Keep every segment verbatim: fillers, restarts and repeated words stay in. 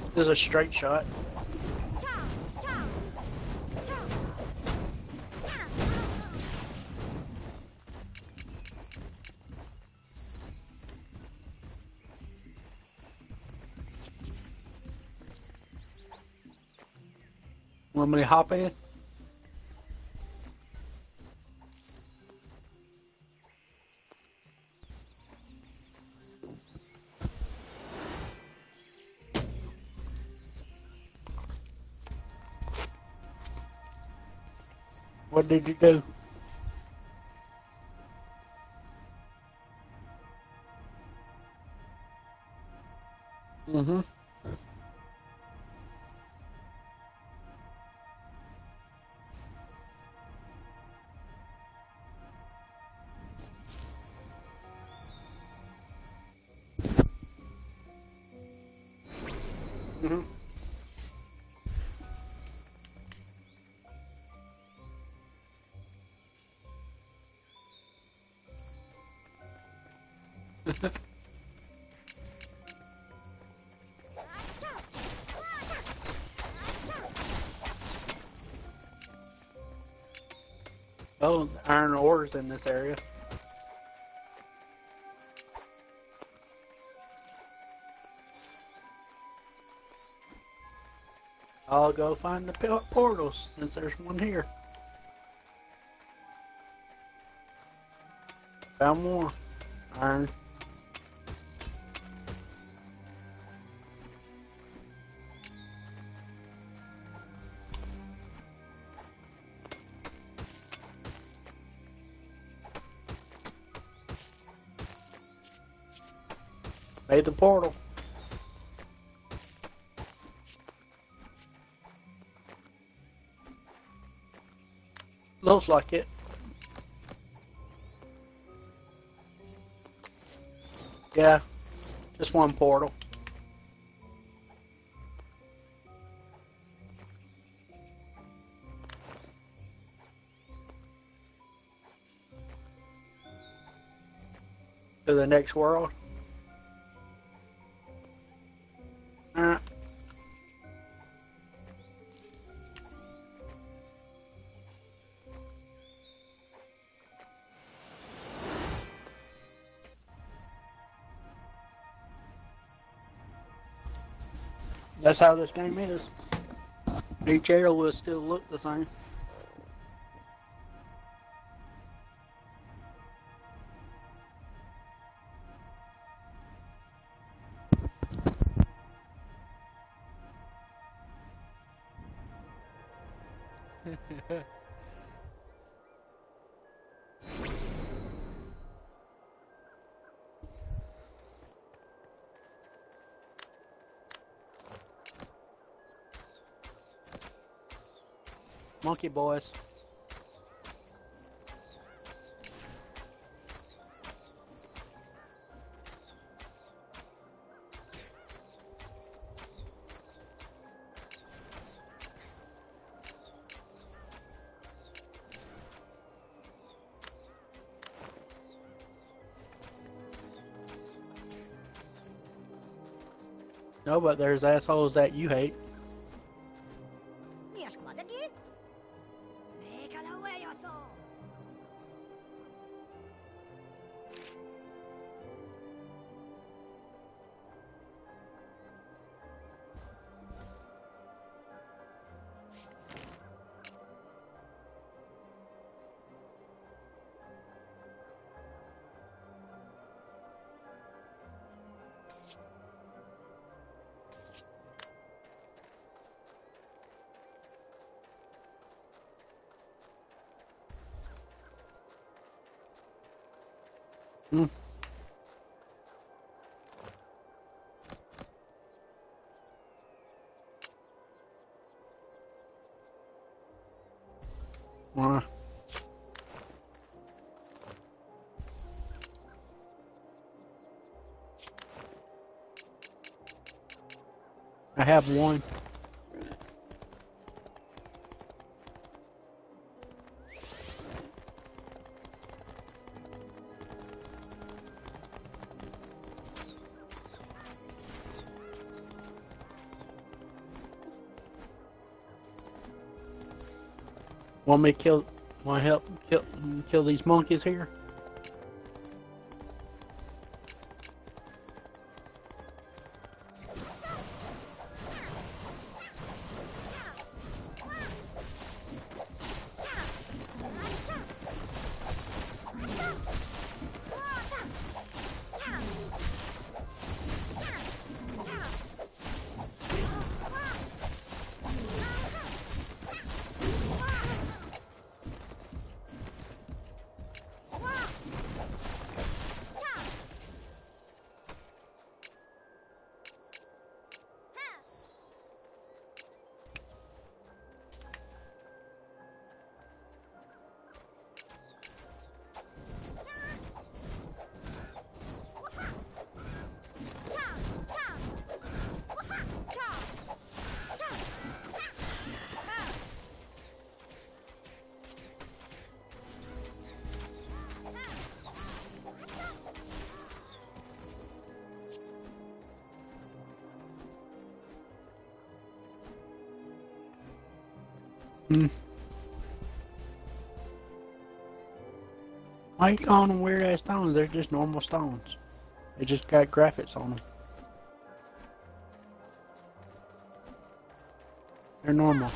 There's a straight shot. Want me to hop in? What did you do? Mm-hmm. Mm-hmm. Oh, iron ores in this area. I'll go find the p- portals since there's one here. Found more iron. Made the portal. Looks like it. Yeah, just one portal. To the next world. Uh, that's how this game is. Each area will still look the same. Monkey boys. No, but there's assholes that you hate. Hmm. Uh, I have one. Want me to kill? Want to help kill kill these monkeys here? Hmm. Why you calling them weird ass stones? They're just normal stones. They just got graphics on them. They're normal.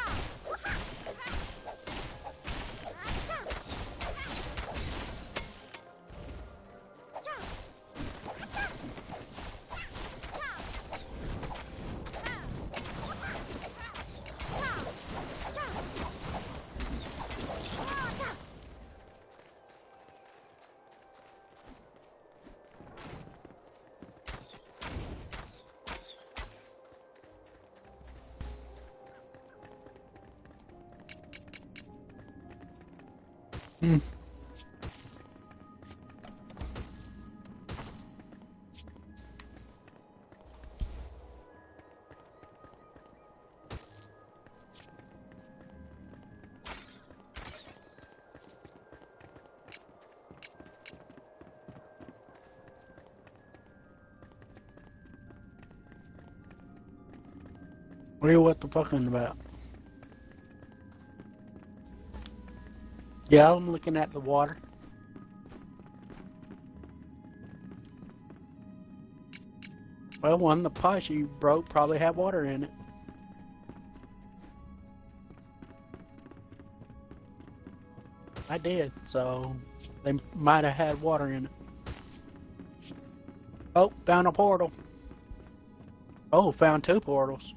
Hmm. What are you what the fucking about? Yeah, I'm looking at the water. Well, one of the pots you broke probably had water in it. I did, so they might have had water in it. Oh, found a portal. Oh, found two portals.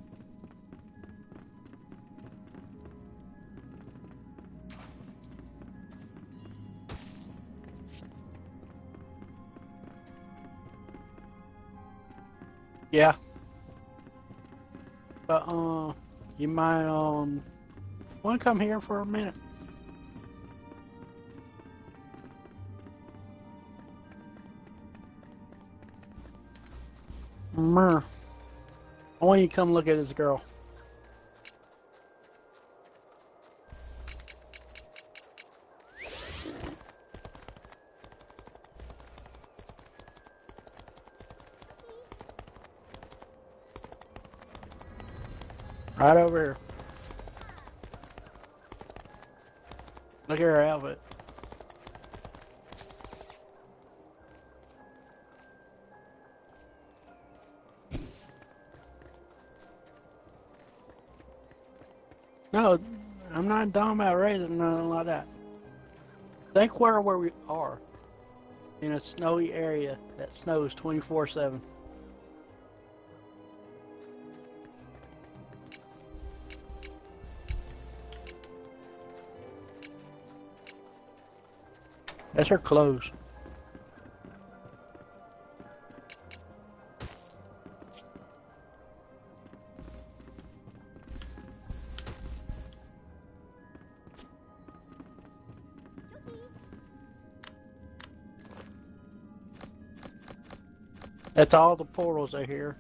Yeah. But, uh, you might, um, want to come here for a minute? Mer. I want you to come look at this girl. Right over here. Look at her outfit. No, I'm not talking about raising nothing like that. Think where where we are. In a snowy area that snows twenty-four seven. That's her clothes. That's all the portals are here.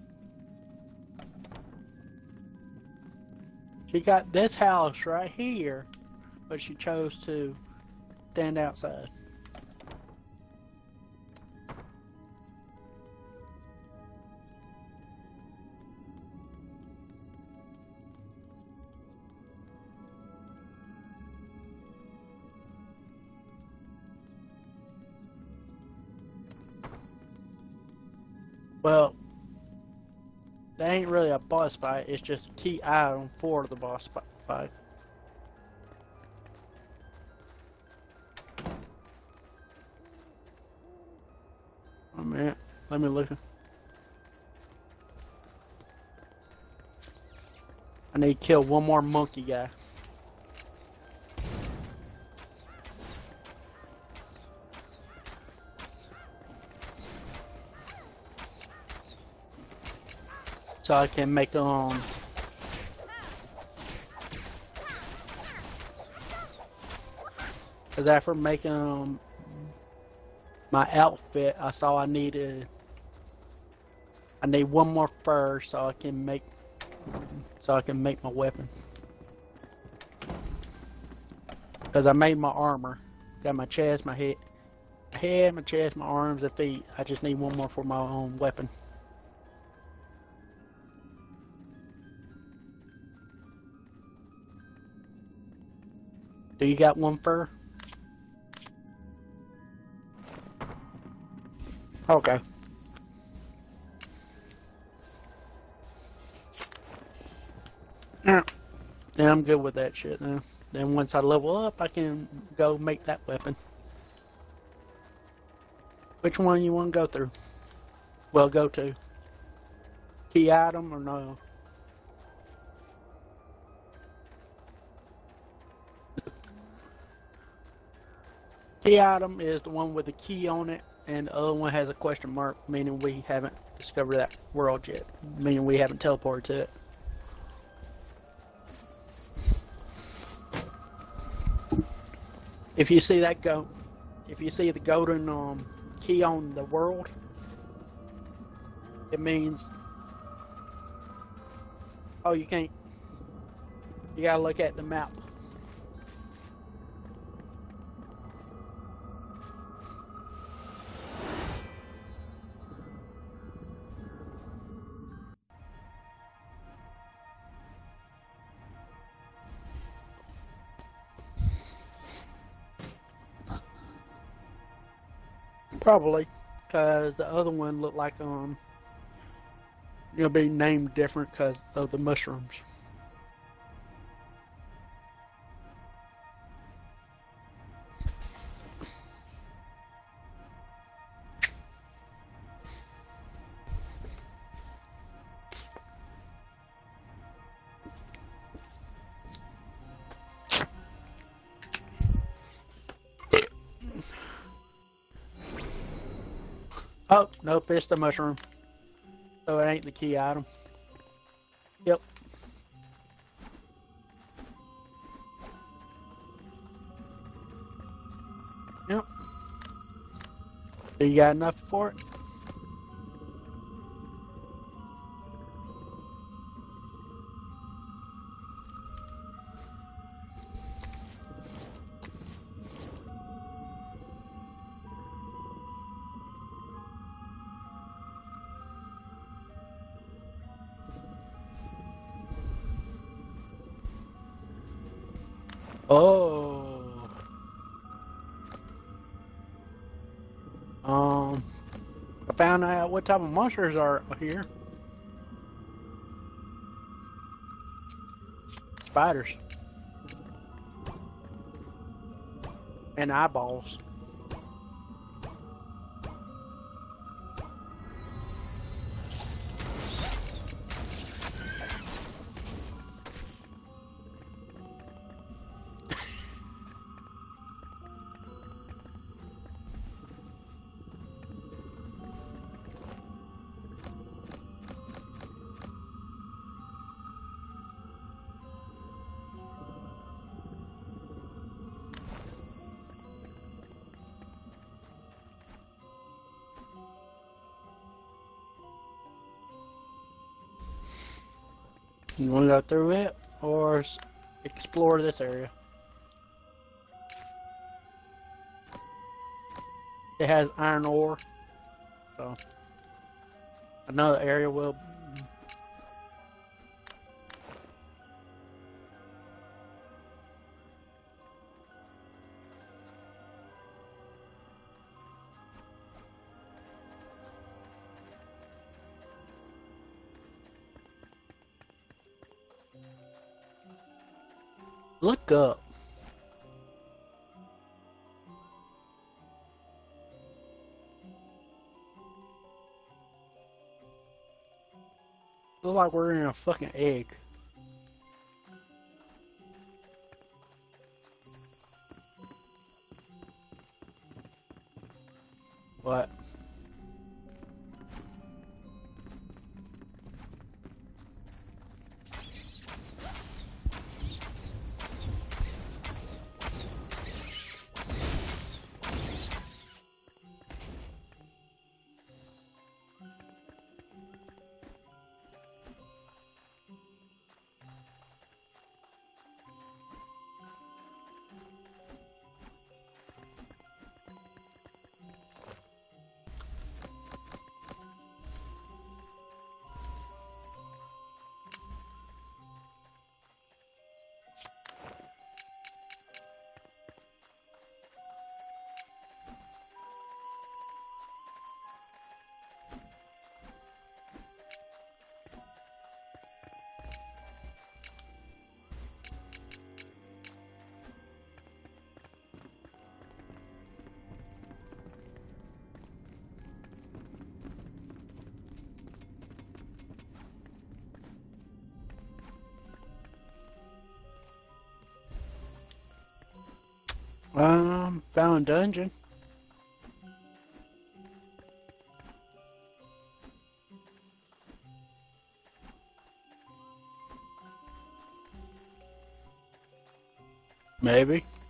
She got this house right here, but she chose to stand outside. Well, that ain't really a boss fight. It's just a key item for the boss fight. Oh man, let me look. I need to kill one more monkey guy. So I can make um Cause after making um my outfit, I saw I needed I need one more fur so I can make so I can make my weapon. Cause I made my armor. Got my chest, my head, head, my chest, my arms, and feet. I just need one more for my own weapon. Do you got one fur? Okay. Yeah, I'm good with that shit now. Then once I level up, I can go make that weapon. Which one you want to go through? Well, go to. Key item or no? Key item is the one with the key on it, and the other one has a question mark, meaning we haven't discovered that world yet, meaning we haven't teleported to it. If you see that go, if you see the golden um, key on the world, it means, oh, you can't, you gotta look at the map. Probably, because the other one looked like um, it'll be named different because of the mushrooms. Oh, nope, it's the mushroom. So it ain't the key item. Yep. Yep. Do you got enough for it? Oh. Um, I found out what type of monsters are here. Spiders. And eyeballs. You want to go through it or explore this area? It has iron ore, so another area will. Look up. Look like we're in a fucking egg. What? Um, found dungeon. Maybe.